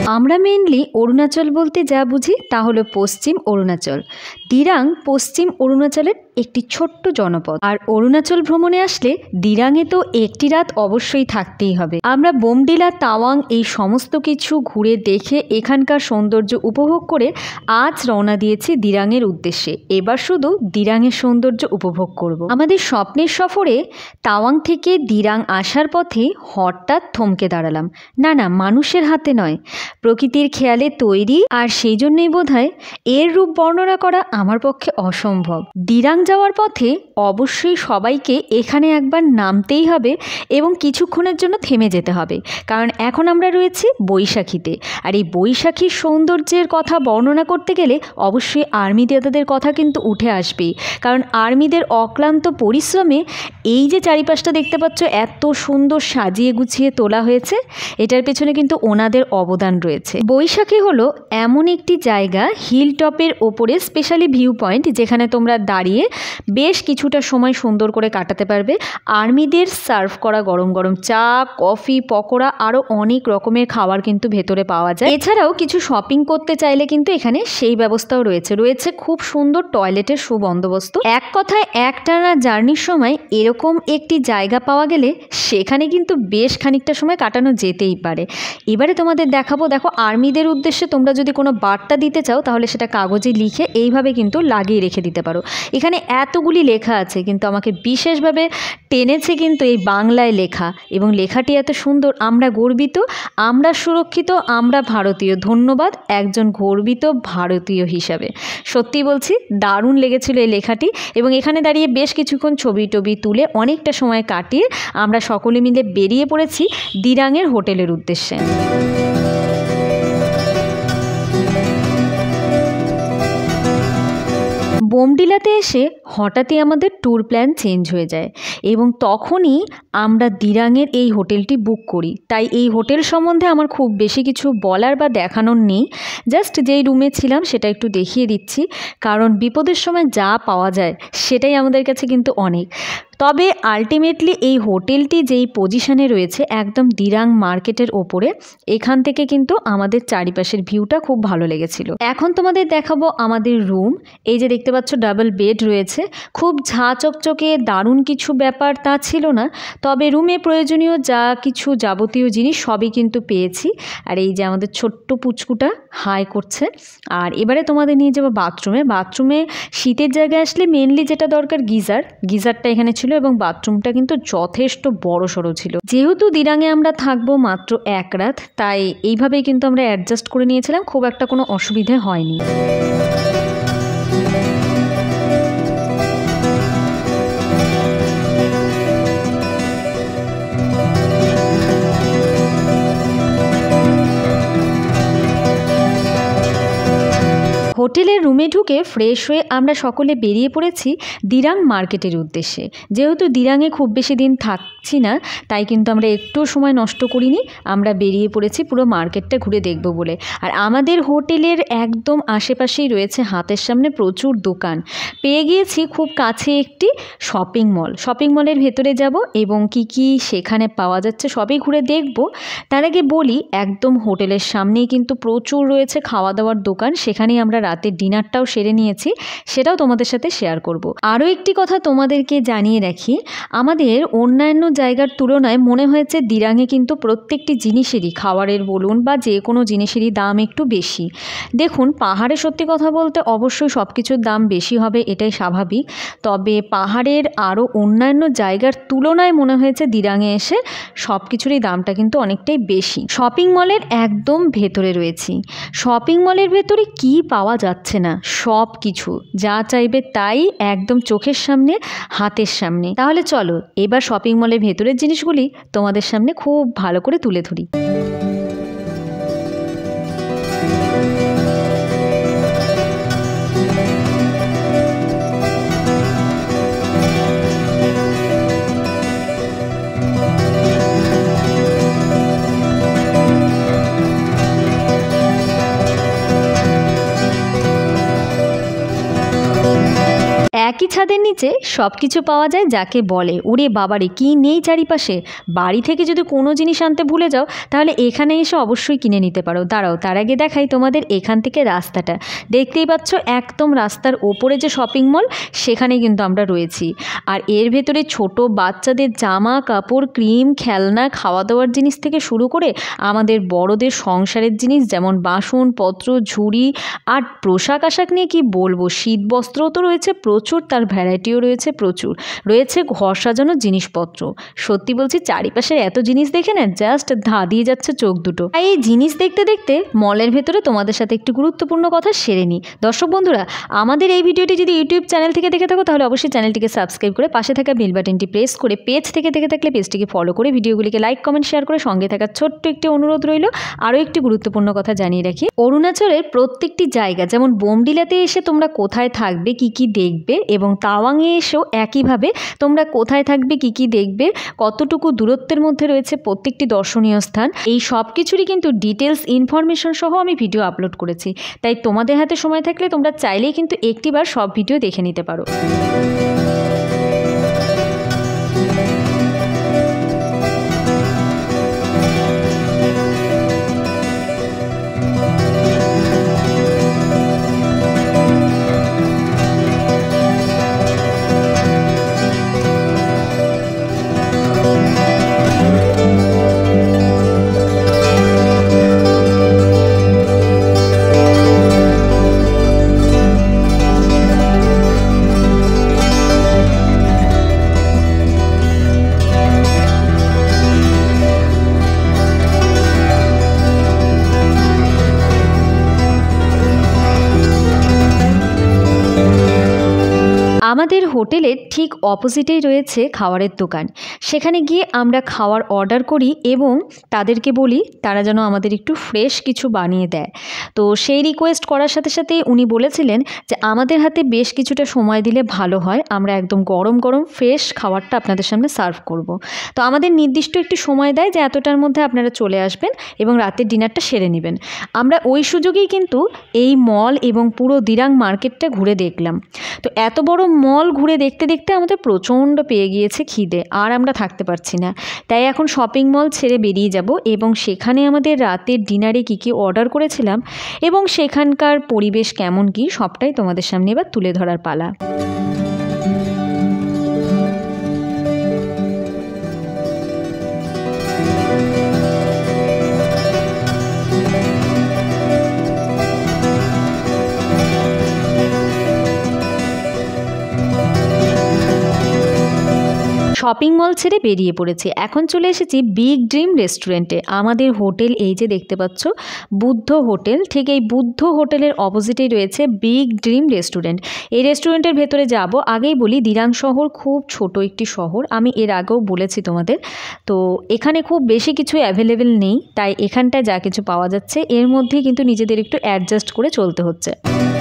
আমরা মেইনলি অরুণাচল বলতে যা বুঝি তা হলো পশ্চিম অরুণাচল। দিরাং পশ্চিম অরুণাচলের একটি ছোট্ট জনপদ। আর অরুণাচল ভ্রমণে আসলে দিরাঙে তো একটি রাত অবশ্যই থাকতেই হবে। আমরা বোমডিলা, তাওয়াং এই সমস্ত কিছু ঘুরে দেখে এখানকার সৌন্দর্য উপভোগ করে আজ রওনা দিয়েছি দিরাঙের উদ্দেশ্যে। এবার শুধু দিরাঙের সৌন্দর্য উপভোগ করব। আমাদের স্বপ্নের সফরে তাওয়াং থেকে দিরাং আসার পথে হঠাৎ থমকে দাঁড়ালাম। না, মানুষের হাতে নয়, প্রকৃতির খেয়ালে তৈরি। আর সেই জন্যই বোধহয় এর রূপ বর্ণনা করা আমার পক্ষে অসম্ভব। দিরাং যাওয়ার পথে অবশ্যই সবাইকে এখানে একবার নামতেই হবে এবং কিছুক্ষণের জন্য থেমে যেতে হবে, কারণ এখন আমরা রয়েছি বৈশাখীতে। আর এই বৈশাখীর সৌন্দর্যের কথা বর্ণনা করতে গেলে অবশ্যই আর্মি দাদাদের কথা কিন্তু উঠে আসবেই, কারণ আর্মিদের অক্লান্ত পরিশ্রমে এই যে চারিপাশটা দেখতে পাচ্ছ এত সুন্দর সাজিয়ে গুছিয়ে তোলা হয়েছে, এটার পেছনে কিন্তু ওনাদের অবদান রয়েছে। বৈশাখী হলো এমন একটি জায়গা, হিল টপের ওপরে স্পেশালি ভিউ পয়েন্ট, যেখানে তোমরা দাঁড়িয়ে বেশ কিছুটা সময় সুন্দর করে কাটাতে পারবে। আর্মিদের সার্ভ করা গরম গরম চা, কফি, পকোড়া, আরও অনেক রকমের খাবার কিন্তু ভেতরে পাওয়া যায়। এছাড়াও কিছু শপিং করতে চাইলে কিন্তু এখানে সেই ব্যবস্থাও রয়েছে খুব সুন্দর টয়লেটের সুবন্দোবস্ত। এক কথায় একটানা জার্নির সময় এরকম একটি জায়গা পাওয়া গেলে সেখানে কিন্তু বেশ খানিকটা সময় কাটানো যেতেই পারে। এবারে তোমাদের দেখাবো, দেখো আর্মিদের উদ্দেশ্যে তোমরা যদি কোনো বার্তা দিতে চাও তাহলে সেটা কাগজে লিখে এইভাবে কিন্তু লাগিয়ে রেখে দিতে পারো। এখানে এতগুলি লেখা আছে, কিন্তু আমাকে বিশেষভাবে টেনেছে কিন্তু এই বাংলায় লেখা, এবং লেখাটি এত সুন্দর। আমরা গর্বিত, আমরা সুরক্ষিত, আমরা ভারতীয়। ধন্যবাদ একজন গর্বিত ভারতীয় হিসাবে। সত্যি বলছি, দারুণ লেগেছিল এই লেখাটি। এবং এখানে দাঁড়িয়ে বেশ কিছুক্ষণ ছবি টবি তুলে অনেকটা সময় কাটিয়ে আমরা সকলে মিলে বেরিয়ে পড়েছি দিরাঙের হোটেলের উদ্দেশ্যে। বোমডিলাতে এসে হঠাৎই আমাদের ট্যুর প্ল্যান চেঞ্জ হয়ে যায় এবং তখনই আমরা দিরাঙের এই হোটেলটি বুক করি। তাই এই হোটেল সম্বন্ধে আমার খুব বেশি কিছু বলার বা দেখানোর নেই, জাস্ট যেই রুমে ছিলাম সেটা একটু দেখিয়ে দিচ্ছি, কারণ বিপদের সময় যা পাওয়া যায় সেটাই আমাদের কাছে কিন্তু অনেক। তবে আলটিমেটলি এই হোটেলটি যেই পজিশনে রয়েছে একদম দিরাং মার্কেটের ওপরে, এখান থেকে কিন্তু আমাদের চারিপাশের ভিউটা খুব ভালো লেগেছিল। এখন তোমাদের দেখাবো আমাদের রুম। এই যে দেখতে পাচ্ছ ডাবল বেড রয়েছে, খুব ঝাঁ চকচকে দারুণ কিছু ব্যাপার তা ছিল না, তবে রুমে প্রয়োজনীয় যা কিছু যাবতীয় জিনিস সবই কিন্তু পেয়েছি। আর এই যে আমাদের ছোট্ট পুচকুটা হাই করছে। আর এবারে তোমাদের নিয়ে যাবো বাথরুমে শীতের জায়গায় আসলে মেনলি যেটা দরকার গিজারটা এখানে ছিল, এবং বাথরুমটা কিন্তু যথেষ্ট বড় সড়ো ছিল। যেহেতু দিরাঙে আমরা থাকবো মাত্র এক রাত, তাই এইভাবেই কিন্তু আমরা অ্যাডজাস্ট করে নিয়েছিলাম, খুব একটা কোনো অসুবিধে হয়নি। হোটেলের রুমে ঢুকে ফ্রেশ হয়ে আমরা সকলে বেরিয়ে পড়েছি দিরাং মার্কেটের উদ্দেশ্যে। যেহেতু দিরাঙে খুব বেশি দিন থাকছি না, তাই কিন্তু আমরা একটু সময় নষ্ট করিনি, আমরা বেরিয়ে পড়েছি পুরো মার্কেটটা ঘুরে দেখব বলে। আর আমাদের হোটেলের একদম আশেপাশেই রয়েছে হাতের সামনে প্রচুর দোকান। পেয়ে গিয়েছি খুব কাছে একটি শপিং মলের ভেতরে যাব এবং কি সেখানে পাওয়া যাচ্ছে সবই ঘুরে দেখব। তার আগে বলি, একদম হোটেলের সামনেই কিন্তু প্রচুর রয়েছে খাওয়া দাওয়ার দোকান, সেখানেই আমরা রাতের ডিনারটাও সেরে নিয়েছি, সেটাও তোমাদের সাথে শেয়ার করব। আরও একটি কথা তোমাদেরকে জানিয়ে রাখি, আমাদের অন্যান্য জায়গার তুলনায় মনে হয়েছে দিরাঙে কিন্তু প্রত্যেকটি জিনিসেরই, খাবারের বলুন বা যে কোনো জিনিসেরই দাম একটু বেশি। দেখুন, পাহাড়ে সত্যি কথা বলতে অবশ্যই সব কিছুর দাম বেশি হবে, এটাই স্বাভাবিক, তবে পাহাড়ের আরও অন্যান্য জায়গার তুলনায় মনে হয়েছে দিরাঙে এসে সব কিছুরই দামটা কিন্তু অনেকটাই বেশি। শপিং মলের একদম ভেতরে রয়েছি। শপিং মলের ভেতরে কি পাওয়া যাচ্ছে না, সব কিছু যা চাইবে তাই একদম চোখের সামনে, হাতের সামনে। তাহলে চলো এবার শপিং মলের ভেতরের জিনিসগুলি তোমাদের সামনে খুব ভালো করে তুলে ধরি। একই ছাদের নিচে সব কিছু পাওয়া যায় যাকে বলে ওরে বাবারে কি নেই চারিপাশে। বাড়ি থেকে যদি কোনো জিনিস আনতে ভুলে যাও তাহলে এখানে এসে অবশ্যই কিনে নিতে পারো। দাঁড়াও তার আগে দেখাই তোমাদের এখান থেকে রাস্তাটা, দেখতেই পাচ্ছ একদম রাস্তার ওপরে যে শপিং মল সেখানে কিন্তু আমরা রয়েছি। আর এর ভেতরে ছোট বাচ্চাদের জামা কাপড়, ক্রিম, খেলনা, খাওয়া দাওয়ার জিনিস থেকে শুরু করে আমাদের বড়দের সংসারের জিনিস যেমন বাসনপত্র, ঝুড়ি আর পোশাক আশাক নিয়ে কি বলবো, শীত বস্ত্রও তো রয়েছে প্রচুর, তার ভ্যারাইটিও রয়েছে প্রচুর, রয়েছে ঘর সাজানোর জিনিসপত্র। সত্যি বলছি চারিপাশের এত জিনিস দেখে না জাস্ট ধাঁধিয়ে যাচ্ছে চোখ দুটো। তাই এই জিনিস দেখতে দেখতে মলের ভেতরে তোমাদের সাথে একটি গুরুত্বপূর্ণ কথা সেরে নিই। দর্শক বন্ধুরা, আমাদের এই ভিডিওটি যদি ইউটিউব চ্যানেল থেকে দেখে থাকো তাহলে অবশ্যই চ্যানেলটিকে সাবস্ক্রাইব করে পাশে থাকা বেল বাটনটি প্রেস করে, পেজ থেকে দেখে থাকলে পেজটিকে ফলো করে, ভিডিওগুলিকে লাইক কমেন্ট শেয়ার করে সঙ্গে থাকার ছোট্ট একটি অনুরোধ রইল। আরও একটি গুরুত্বপূর্ণ কথা জানিয়ে রাখি, অরুণাচলের প্রত্যেকটি জায়গা যেমন বোমডিলাতে এসে তোমরা কোথায় থাকবে, কি কি দেখবে, এবং তাওয়াংয়ে এসেও একইভাবে তোমরা কোথায় থাকবে, কি কি দেখবে, কতটুকু দূরত্বের মধ্যে রয়েছে প্রত্যেকটি দর্শনীয় স্থান, এই সব কিছুরই কিন্তু ডিটেলস ইনফরমেশন সহ আমি ভিডিও আপলোড করেছি। তাই তোমাদের হাতে সময় থাকলে তোমরা চাইলেই কিন্তু একটিবার সব ভিডিও দেখে নিতে পারো। আমাদের হোটেলের ঠিক অপোজিটেই রয়েছে খাবারের দোকান। সেখানে গিয়ে আমরা খাওয়ার অর্ডার করি এবং তাদেরকে বলি তারা যেন আমাদের একটু ফ্রেশ কিছু বানিয়ে দেয়। তো সেই রিকোয়েস্ট করার সাথে সাথে উনি বলেছিলেন যে আমাদের হাতে বেশ কিছুটা সময় দিলে ভালো হয়, আমরা একদম গরম গরম ফ্রেশ খাবারটা আপনাদের সামনে সার্ভ করব। তো আমাদের নির্দিষ্ট একটি সময় দেয় যে এতটার মধ্যে আপনারা চলে আসবেন এবং রাতের ডিনারটা সেরে নেবেন। আমরা ওই সুযোগেই কিন্তু এই মল এবং পুরো দিরাং মার্কেটটা ঘুরে দেখলাম। তো এত বড় মল ঘুরে দেখতে দেখতে আমাদের প্রচণ্ড পেয়ে গিয়েছে খিদে, আর আমরা থাকতে পারছি না। তাই এখন শপিং মল ছেড়ে বেরিয়ে যাব এবং সেখানে আমাদের রাতের ডিনারে কী কী অর্ডার করেছিলাম এবং সেখানকার পরিবেশ কেমন কী সবটাই তোমাদের সামনে এবার তুলে ধরার পালা। শপিং মল ছেড়ে বেরিয়ে পড়েছি, এখন চলে এসেছি বিগ ড্রিম রেস্টুরেন্টে। আমাদের হোটেল এই যে দেখতে পাচ্ছ বুদ্ধ হোটেল, ঠিক এই বুদ্ধ হোটেলের অপোজিটেই রয়েছে বিগ ড্রিম রেস্টুরেন্ট। এই রেস্টুরেন্টের ভেতরে যাব। আগেই বলি দিরাং শহর খুব ছোট একটি শহর, আমি এর আগেও বলেছি তোমাদের। তো এখানে খুব বেশি কিছু অ্যাভেলেবেল নেই, তাই এখানটায় যা কিছু পাওয়া যাচ্ছে এর মধ্যেই কিন্তু নিজেদের একটু অ্যাডজাস্ট করে চলতে হচ্ছে।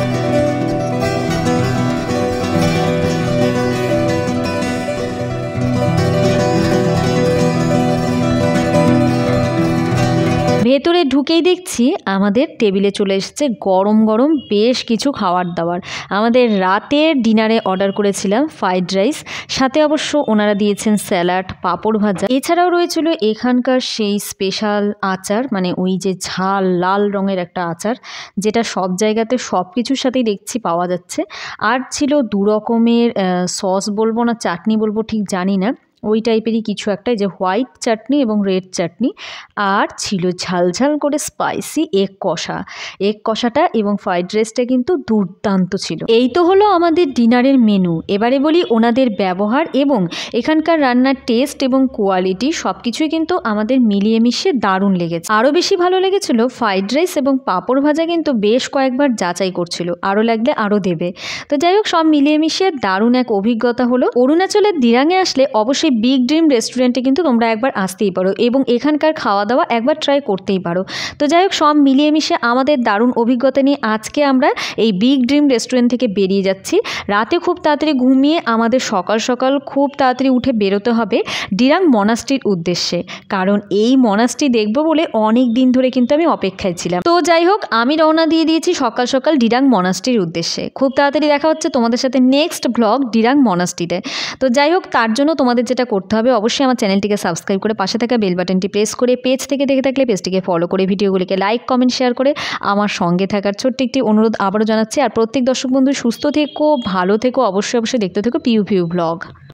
ভেতরে ঢুকেই দেখছি আমাদের টেবিলে চলে এসেছে গরম গরম বেশ কিছু খাবার দাবার। আমাদের রাতের ডিনারে অর্ডার করেছিলাম ফ্রাইড রাইস, সাথে অবশ্য ওনারা দিয়েছেন স্যালাড, পাঁপড় ভাজা, এছাড়াও রয়েছিল এখানকার সেই স্পেশাল আচার, মানে ওই যে ঝাল লাল রঙের একটা আচার যেটা সব জায়গাতে সব কিছুর সাথেই দেখছি পাওয়া যাচ্ছে। আর ছিল দু রকমের সস বলবো না চাটনি বলবো ঠিক জানি না, ওই টাইপেরই কিছু একটা, যে হোয়াইট চাটনি এবং রেড চাটনি। আর ছিল ঝালঝাল করে স্পাইসি এগ কষা। এগ কষাটা এবং ফ্রাইড রাইসটা কিন্তু দুর্দান্ত ছিল। এই তো হলো আমাদের ডিনারের মেনু। এবারে বলি ওনাদের ব্যবহার এবং এখানকার রান্নার টেস্ট এবং কোয়ালিটি সব কিছুই কিন্তু আমাদের মিলিয়ে মিশিয়ে দারুণ লেগেছে। আরও বেশি ভালো লেগেছিল ফ্রাইড রাইস এবং পাঁপড় ভাজা, কিন্তু বেশ কয়েকবার যাচাই করছিল আরও লাগলে আরও দেবে। তো যাই হোক, সব মিলিয়ে মিশিয়ে দারুণ এক অভিজ্ঞতা হলো। অরুণাচলের দিরাঙে আসলে অবশ্যই বিগ ড্রিম রেস্টুরেন্টে কিন্তু তোমরা একবার আসতেই পারো এবং এখানকার খাওয়া দাওয়া একবার ট্রাই করতেই পারো। তো যাই হোক, সব মিলিয়ে মিশে আমাদের দারুণ অভিজ্ঞতা নিয়ে আজকে আমরা এই বিগ ড্রিম রেস্টুরেন্ট থেকে বেরিয়ে যাচ্ছি। রাতে খুব তাড়াতাড়ি ঘুমিয়ে আমাদের সকাল সকাল খুব তাড়াতাড়ি উঠে বেরোতে হবে ডিরাং মনাস্ট্রির উদ্দেশ্যে, কারণ এই মনাস্ট্রি দেখবো বলে অনেক দিন ধরে কিন্তু আমি অপেক্ষায় ছিলাম। তো যাই হোক, আমি রওনা দিয়ে দিয়েছি সকাল সকাল ডিরাং মনাস্ট্রির উদ্দেশ্যে। খুব তাড়াতাড়ি দেখা হচ্ছে তোমাদের সাথে নেক্সট ব্লগ ডিরাং মনাস্ট্রিতে। তো যাই হোক, তার জন্য তোমাদের যেটা করতে হবে, অবশ্যই আমার চ্যানেলটিকে সাবস্ক্রাইব করে পাশে থাকা বেল বাটনটি প্রেস করে, পেজ থেকে দেখে থাকলে পেজটিকে ফলো করে, ভিডিওগুলিকে লাইক কমেন্ট শেয়ার করে আমার সঙ্গে থাকার ছোট্ট একটি অনুরোধ আবারও জানাচ্ছি। আর প্রত্যেক দর্শক বন্ধু সুস্থ থেকো, ভালো থেকো, অবশ্যই দেখতে থেকো পিউ পিউ ব্লগ।